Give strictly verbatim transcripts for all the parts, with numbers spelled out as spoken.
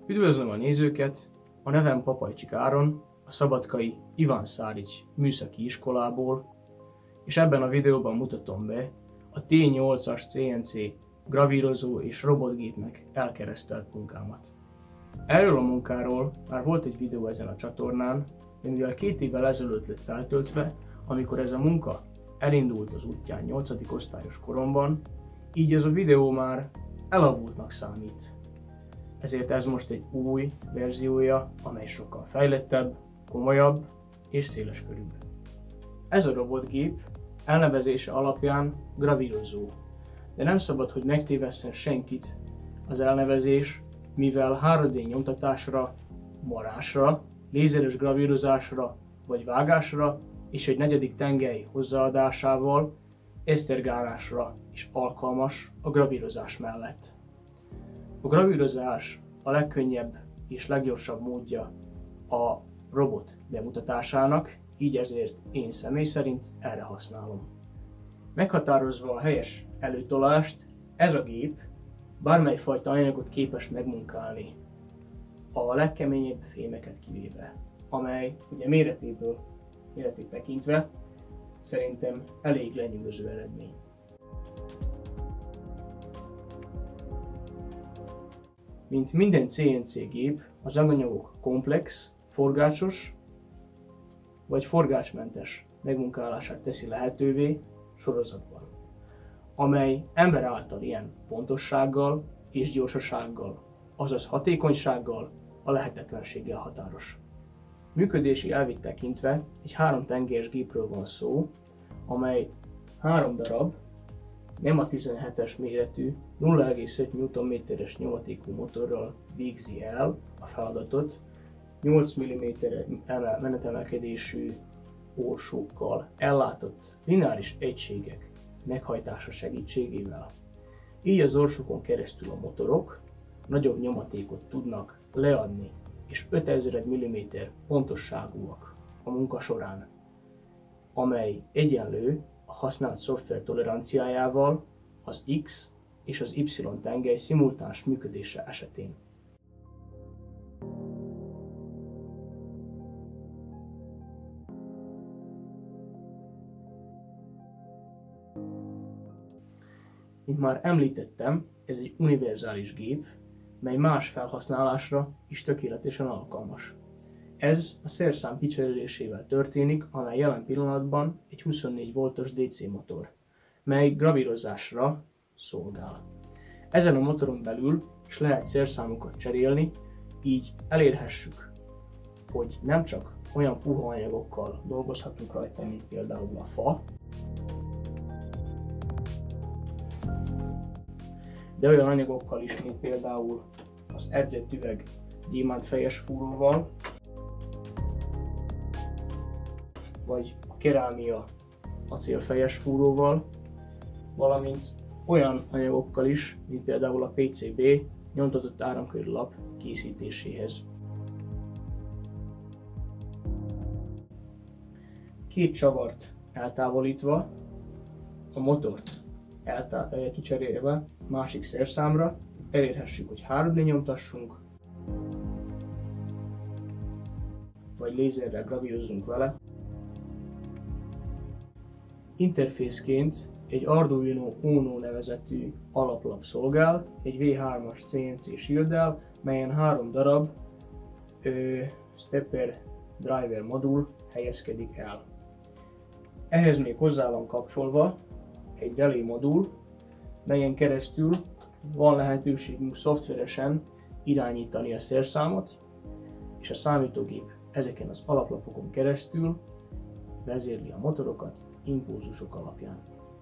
Üdvözlöm a nézőket! A nevem Papajcsik Áron, a szabadkai Iván Szárics műszaki iskolából, és ebben a videóban mutatom be a T nyolcas cé en cé gravírozó és robotgépnek elkeresztelt munkámat. Erről a munkáról már volt egy videó ezen a csatornán, de mivel két évvel ezelőtt lett feltöltve, amikor ez a munka elindult az útján nyolcadik osztályos koromban, így ez a videó már elavultnak számít. Ezért ez most egy új verziója, amely sokkal fejlettebb, komolyabb és széleskörűbb. Ez a robotgép elnevezése alapján gravírozó, de nem szabad, hogy megtévesszen senkit az elnevezés, mivel három dé nyomtatásra, marásra, lézeres gravírozásra vagy vágásra és egy negyedik tengely hozzáadásával esztergálásra is alkalmas a gravírozás mellett. A gravírozás a legkönnyebb és leggyorsabb módja a robot bemutatásának, így ezért én személy szerint erre használom. Meghatározva a helyes előtolást, ez a gép bármely fajta anyagot képes megmunkálni, a legkeményebb fémeket kivéve, amely ugye méretéből, méretét tekintve szerintem elég lenyűgöző eredmény. Mint minden cé en cé gép, az anyagok komplex, forgásos vagy forgásmentes megmunkálását teszi lehetővé sorozatban, amely ember által ilyen pontossággal és gyorsasággal, azaz hatékonysággal a lehetetlenséggel határos. Működési elvét tekintve egy három tengelyes gépről van szó, amely három darab nem a tizenhetes méretű nulla egész öt newtonméteres nyomatékú motorral végzi el a feladatot, nyolc milliméter menetemelkedésű orsókkal ellátott lineáris egységek meghajtása segítségével. Így az orsókon keresztül a motorok nagyobb nyomatékot tudnak leadni, és ötezer milliméter pontosságúak a munka során, amely egyenlő a használt szoftver toleranciájával az X és az Y tengely szimultáns működése esetén. Mint már említettem, ez egy univerzális gép, mely más felhasználásra is tökéletesen alkalmas. Ez a szerszám kicserélésével történik, amely jelen pillanatban egy huszonnégy voltos dé cé motor, mely gravírozásra szolgál. Ezen a motoron belül is lehet szerszámokat cserélni, így elérhessük, hogy nem csak olyan puha anyagokkal dolgozhatunk rajta, mint például a fa, de olyan anyagokkal is, mint például az edzett üveg gyémántfejes fúróval, vagy a kerámia acélfejes fúróval, valamint olyan anyagokkal is, mint például a pé cé bé nyomtatott áramkörű lap készítéséhez. Két csavart eltávolítva, a motort eltá- kicserélve másik szerszámra elérhessük, hogy három dé nyomtassunk, vagy lézerrel gravírozzunk vele. Interfészként egy Arduino Uno nevezetű alaplap szolgál, egy vé hármas cé en cé shielddel, melyen három darab ö, stepper driver modul helyezkedik el. Ehhez még hozzá van kapcsolva egy relay modul, melyen keresztül van lehetőségünk szoftveresen irányítani a szerszámot, és a számítógép ezeken az alaplapokon keresztül vezérli a motorokat impulzusok alapján.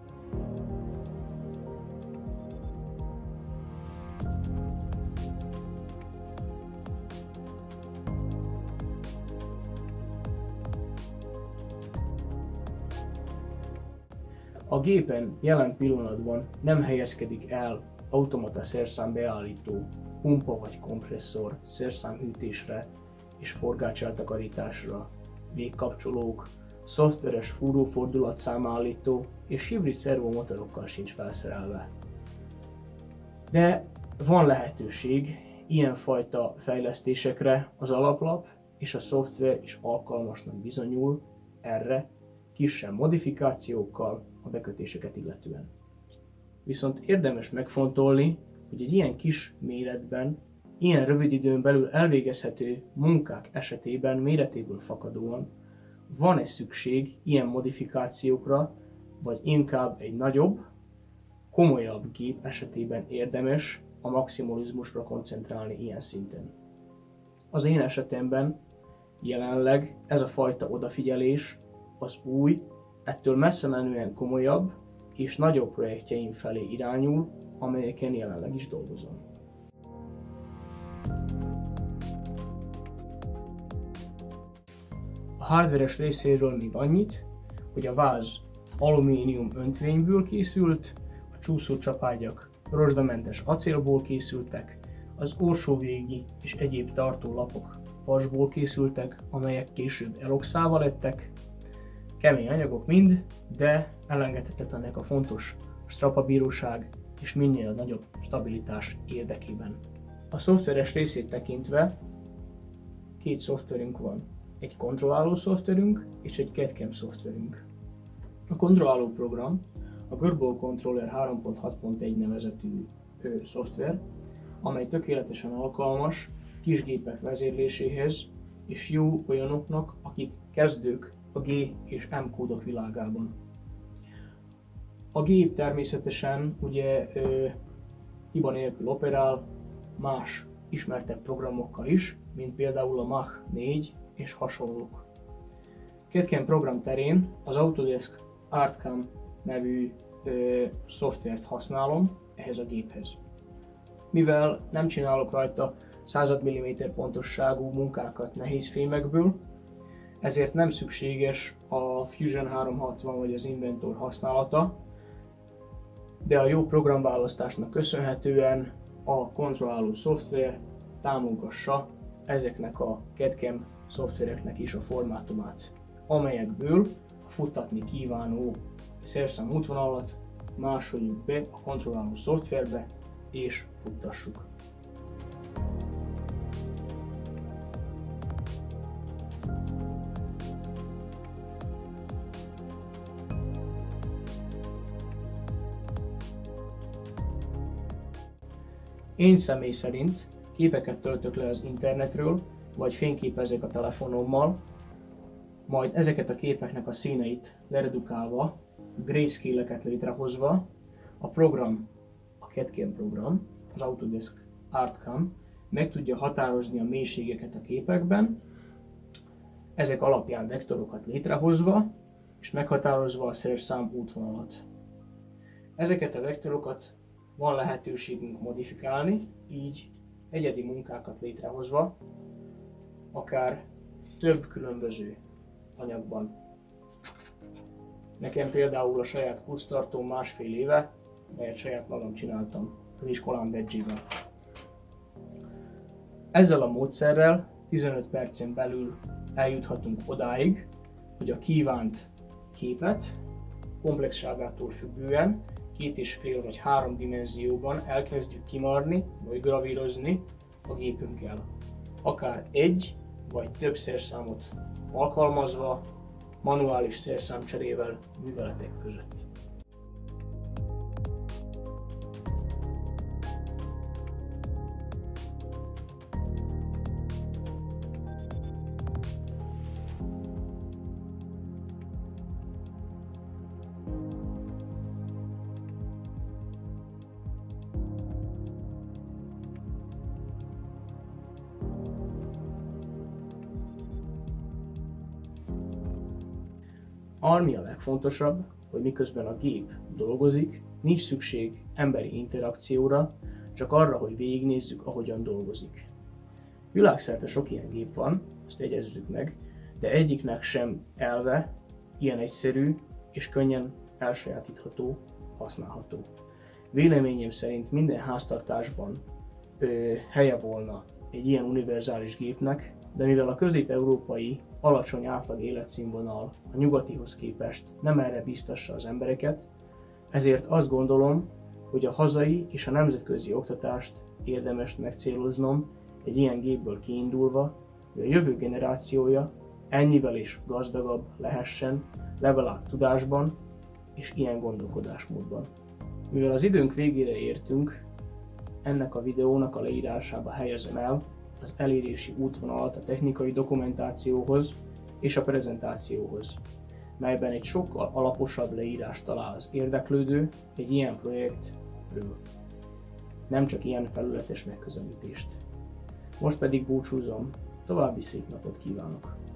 A gépen jelen pillanatban nem helyezkedik el automata szerszám beállító, pumpa vagy kompresszor szerszámhűtésre és forgácseltakarításra, végkapcsolók, szoftveres fúrófordulatszámállító és hibrid szervomotorokkal sincs felszerelve. De van lehetőség ilyenfajta fejlesztésekre az alaplap és a szoftver is alkalmasnak bizonyul erre kisebb modifikációkkal a bekötéseket illetően. Viszont érdemes megfontolni, hogy egy ilyen kis méretben, ilyen rövid időn belül elvégezhető munkák esetében méretéből fakadóan van-e szükség ilyen modifikációkra, vagy inkább egy nagyobb, komolyabb gép esetében érdemes a maximalizmusra koncentrálni ilyen szinten. Az én esetemben jelenleg ez a fajta odafigyelés az új, ettől messze menően komolyabb és nagyobb projektjeim felé irányul, amelyeken jelenleg is dolgozom. A hardveres részéről még annyit, hogy a váz alumínium öntvényből készült, a csúszócsapágyak rozsdamentes acélból készültek, az orsóvégi és egyéb tartólapok vasból készültek, amelyek később eloxálva lettek. Kemény anyagok mind, de elengedhetetlenek a fontos strapabíróság és minél nagyobb stabilitás érdekében. A szoftveres részét tekintve két szoftverünk van. Egy kontrolláló szoftverünk és egy cé á dé cam szoftverünk. A kontrolláló program a Girbal Controller három pont hat pont egy nevezetű ö, szoftver, amely tökéletesen alkalmas kisgépek vezérléséhez és jó olyanoknak, akik kezdők a G és M kódok világában. A gép természetesen ugye ö, hiba nélkül operál más ismertebb programokkal is, mint például a Mach négy és hasonlók. cé á dé cam program terén az Autodesk ArtCam nevű ö, szoftvert használom ehhez a géphez. Mivel nem csinálok rajta század milliméter pontosságú munkákat nehéz fémekből, ezért nem szükséges a Fusion háromszázhatvan vagy az Inventor használata, de a jó programválasztásnak köszönhetően a kontrolláló szoftver támogassa ezeknek a cé á dé cam szoftvereknek is a formátumát, amelyekből a futtatni kívánó szerszám útvonalat másoljuk be a kontrolláló szoftverbe és futtassuk. Én személy szerint képeket töltök le az internetről, vagy fényképezek a telefonommal, majd ezeket a képeknek a színeit leredukálva, grayscale-eket létrehozva, a program, a cé á dé cam program, az Autodesk ArtCam meg tudja határozni a mélységeket a képekben, ezek alapján vektorokat létrehozva, és meghatározva a szerszám útvonalat. Ezeket a vektorokat van lehetőségünk modifikálni, így egyedi munkákat létrehozva, akár több különböző anyagban. Nekem például a saját kurztartóm másfél éve, melyet saját magam csináltam az iskolám badge-ével. Ezzel a módszerrel tizenöt percen belül eljuthatunk odáig, hogy a kívánt képet komplexságától függően két és fél vagy három dimenzióban elkezdjük kimarni vagy gravírozni a gépünkkel. Akár egy vagy több szerszámot alkalmazva, manuális szerszámcserével műveletek között. Ami a legfontosabb, hogy miközben a gép dolgozik, nincs szükség emberi interakcióra, csak arra, hogy végignézzük, ahogyan dolgozik. Világszerte sok ilyen gép van, ezt jegyezzük meg, de egyiknek sem elve ilyen egyszerű és könnyen elsajátítható, használható. Véleményem szerint minden háztartásban ö, helye volna egy ilyen univerzális gépnek, de mivel a közép-európai alacsony átlag életszínvonal a nyugatihoz képest nem erre biztassa az embereket, ezért azt gondolom, hogy a hazai és a nemzetközi oktatást érdemes megcéloznom egy ilyen gépből kiindulva, hogy a jövő generációja ennyivel is gazdagabb lehessen, legalább tudásban és ilyen gondolkodásmódban. Mivel az időnk végére értünk, ennek a videónak a leírásába helyezem el az elérési útvonalat a technikai dokumentációhoz és a prezentációhoz, melyben egy sokkal alaposabb leírást talál az érdeklődő egy ilyen projektről, nem csak ilyen felületes megközelítést. Most pedig búcsúzom, további szép napot kívánok!